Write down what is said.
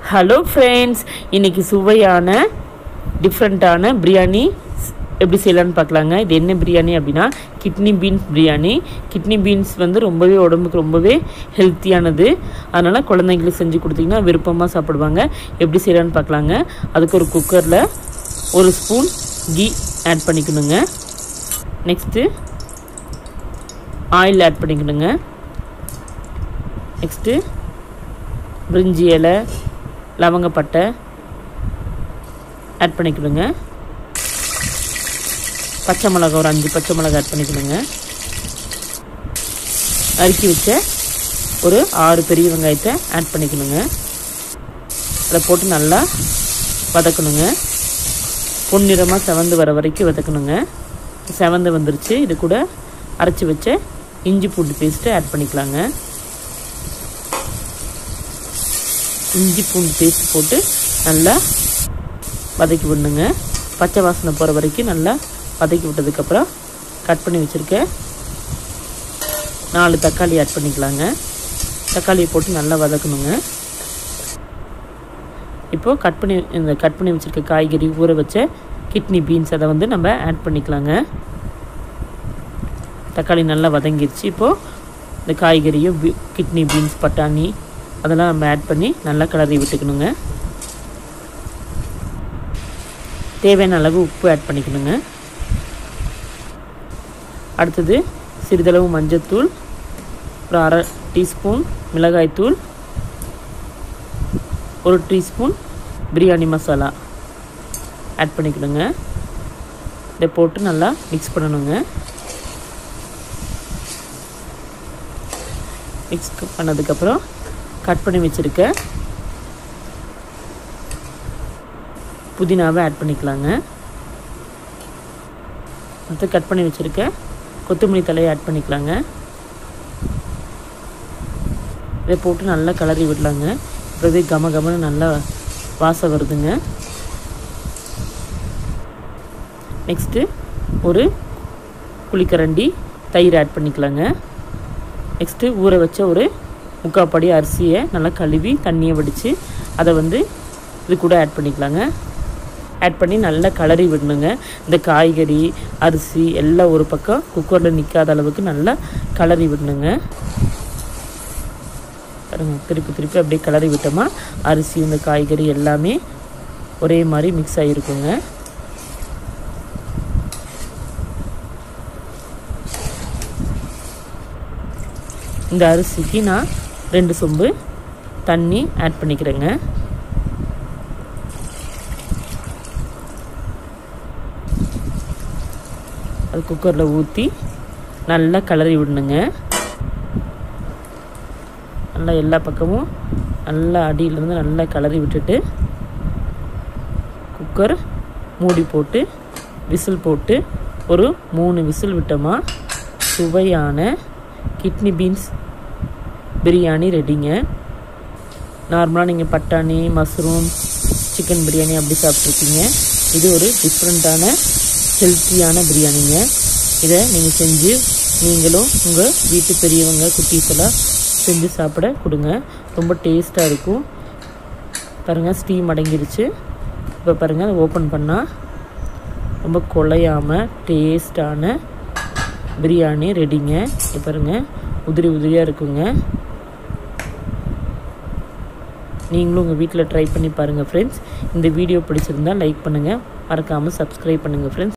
Hello friends, இன்றைக்கி சுவையான டிஃப்ரெண்ட்டான பிரியாணி எப்படி செய்யலான்னு பார்க்கலாங்க. இது என்ன பிரியாணி அப்படின்னா kidney beans biryani. Kidney beans வந்து ரொம்பவே உடம்புக்கு ரொம்பவே ஹெல்த்தியானது. அதனால் குழந்தைங்களுக்கு செஞ்சு கொடுத்திங்கன்னா விருப்பமாக சாப்பிடுவாங்க. எப்படி செய்யலான்னு பார்க்கலாங்க. அதுக்கு ஒரு குக்கரில் 1 ஸ்பூன் கீ ஆட் பண்ணிக்கணுங்க. நெக்ஸ்ட்டு ஆயில் ஆட் பண்ணிக்கணுங்க. நெக்ஸ்ட்டு பிரிஞ்சி இலை, லவங்கப்பட்டை ஆட் பண்ணிக்கணுங்க. பச்சை மிளகா ஒரு 5 பச்சை மிளகா ஆட் பண்ணிக்கணுங்க. நறுக்கி வச்ச ஒரு 6 பெரிய வெங்காயத்தை ஆட் பண்ணிக்கணுங்க. அதை போட்டு நல்லா வதக்கணுங்க. பொன்னிறமாக செவந்து வர வரைக்கும் வதக்கணுங்க. செவந்து வந்துருச்சு. இது கூட அரைச்சி வச்ச இஞ்சி பூண்டு பேஸ்ட்டு ஆட் பண்ணிக்கலாங்க. இஞ்சி பூண்டு பேஸ்ட் போட்டு நல்லா வதக்கி விடணுங்க. பச்சை வாசனை போகிற வரைக்கும் நல்லா வதக்கி விட்டதுக்கப்புறம் கட் பண்ணி வச்சுருக்க 4 தக்காளி ஆட் பண்ணிக்கலாங்க. தக்காளியை போட்டு நல்லா வதக்கணுங்க. இப்போது கட் பண்ணி வச்சுருக்க காய்கறி, ஊற வச்ச கிட்னி பீன்ஸ் அதை வந்து நம்ம ஆட் பண்ணிக்கலாங்க. தக்காளி நல்லா வதங்கிடுச்சு. இப்போது இந்த காய்கறியும் கிட்னி பீன்ஸ், பட்டாணி அதெல்லாம் நம்ம ஆட் பண்ணி நல்லா கிளறி விட்டுக்கணுங்க. தேவையான அளவு உப்பு ஆட் பண்ணிக்கணுங்க. அடுத்தது சிறிதளவு மஞ்சள்தூள், ஒரு 1/2 டீஸ்பூன் மிளகாய்த்தூள், 1 டீஸ்பூன் பிரியாணி மசாலா ஆட் பண்ணிக்கணுங்க. இதை போட்டு நல்லா மிக்ஸ் பண்ணணுங்க. மிக்ஸ் பண்ணதுக்கப்புறம் கட் பண்ணி வச்சுருக்க புதினாவை ஆட் பண்ணிக்கலாங்க. அடுத்து கட் பண்ணி வச்சுருக்க கொத்தமல்லி தலையை ஆட் பண்ணிக்கலாங்க. இதை போட்டு நல்லா கிளறி விடலாங்க. இப்போவே கமன்னு நல்லா வாசம் வருதுங்க. நெக்ஸ்ட்டு ஒரு குழிக்கரண்டி தயிர் ஆட் பண்ணிக்கலாங்க. நெக்ஸ்ட்டு ஊற வச்ச ஒரு 3/4 படி அரிசியை நல்லா கழுவி தண்ணியை வடித்து அதை வந்து இது கூட ஆட் பண்ணிக்கலாங்க. ஆட் பண்ணி நல்லா கிளறி விடணுங்க. இந்த காய்கறி, அரிசி எல்லாம் ஒரு பக்கம் குக்கரில் நிற்காத அளவுக்கு நல்லா கிளறி விடணுங்க. திருப்பி அப்படியே கிளறி விட்டோமா அரிசி, இந்த காய்கறி எல்லாமே ஒரே மாதிரி மிக்ஸ் ஆகிருக்குங்க. இந்த அரிசிக்கு நான் 2 சொம்பு தண்ணி ஆட் பண்ணிக்கிறேங்க. அது குக்கரில் ஊற்றி நல்லா கிளறி விடணுங்க. நல்லா எல்லா பக்கமும் நல்லா அடியிலேருந்து நல்லா கிளறி விட்டுட்டு குக்கர் மூடி போட்டு விசில் போட்டு ஒரு 3 விசில் விட்டோமா சுவையான கிட்னி பீன்ஸ் பிரியாணி ரெடிங்க. நார்மலாக நீங்கள் பட்டாணி, மஷ்ரூம், சிக்கன் பிரியாணி அப்படி சாப்பிட்ருக்கீங்க. இது ஒரு டிஃப்ரெண்ட்டான ஹெல்த்தியான பிரியாணிங்க. இதை நீங்கள் செஞ்சு நீங்களும் உங்கள் வீட்டு பெரியவங்க, குட்டீஸெல்லாம் செஞ்சு சாப்பிட கொடுங்க. ரொம்ப டேஸ்ட்டாக இருக்கும். பாருங்கள், ஸ்டீம் அடங்கிடுச்சு. இப்போ பாருங்கள், அதை ஓப்பன் பண்ணால் ரொம்ப குழையாமல் டேஸ்ட்டான பிரியாணி ரெடிங்க. இப்போ பாருங்கள், உதிரி உதிரியாக இருக்குங்க. நீங்களும் உங்கள் வீட்டில் ட்ரை பண்ணி பாருங்கள் ஃப்ரெண்ட்ஸ். இந்த வீடியோ பிடிச்சிருந்தால் லைக் பண்ணுங்கள், மறக்காமல் சப்ஸ்கிரைப் பண்ணுங்கள் ஃப்ரெண்ட்ஸ்.